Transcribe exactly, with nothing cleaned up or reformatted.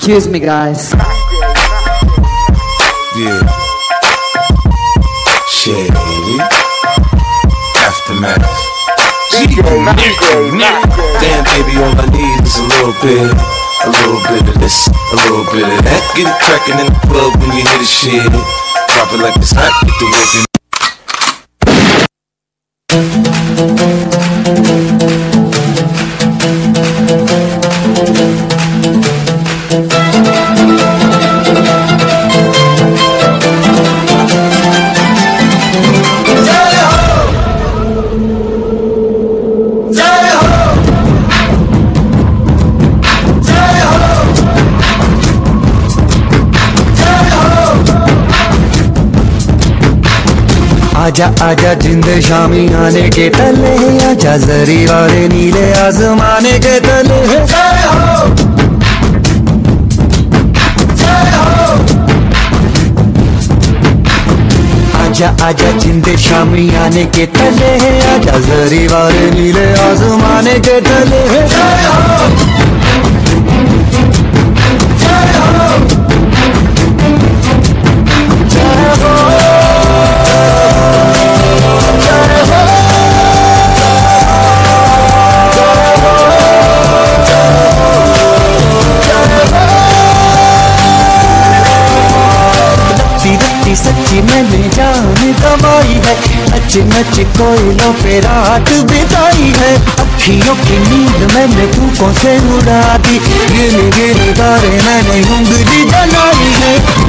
Excuse me, guys. Yeah. Shit, baby. Aftermath. Damn, baby, all I need is a little bit, a little bit of this, a little bit of that. Get it crackin' in the club when you hear the shit. Drop it like it's hot, get the work in. आजा आजा जिंद शामी आने के तले, आजा जरी वाले नीले आसमाने के तले। जय हो जय हो। आजा आजा जिंद शामी आने के तले, आजा जरी वाले नीले आसमाने के तले। जय हो जय हो जय हो। सच्ची मैंने जान गवाई है, नच नच कोयलों पे रात बिताई है। अखियों की नींद मैंने फूकों से उड़ा दी, गिन गिन तारे मैंने उंगली जलाई है।